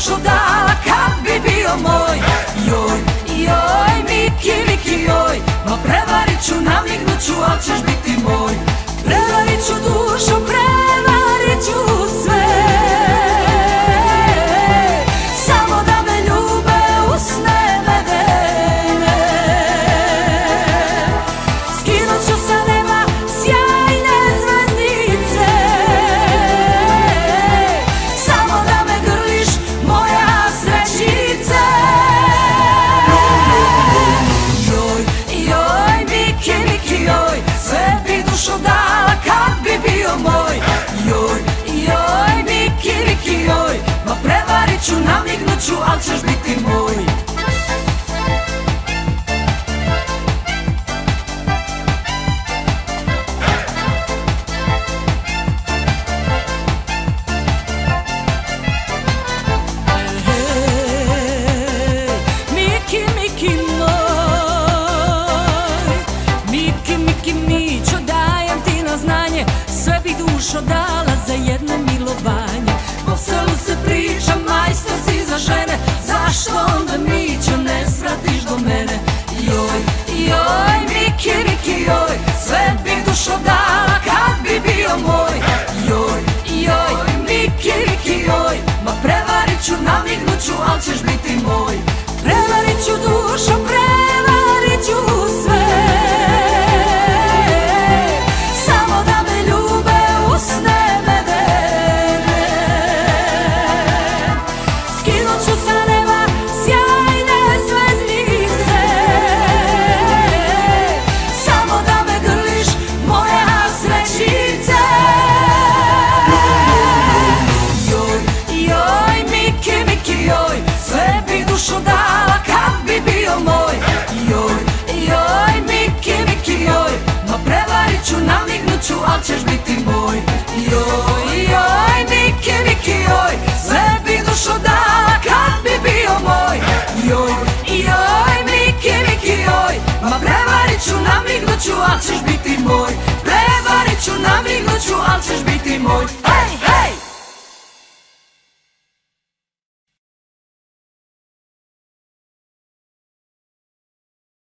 dušu dala kad bi bio moj. Joj, joj, Miki, Miki, joj, ma prevarit ću, namignut ću, al ćeš biti moj. Prevarit ću dušu, prevarit ću sve, samo da me ljube usne medene. Skinut ću sa neba sjajne zvezdice, samo da me grliš, moja srećice. Joj, joj, Miki, Miki, joj, sve bi dušu dala kad bi bio moj. Joj, joj, Miki, Miki, joj, ma prevarit ću, namignut ću, al ćeš biti moj.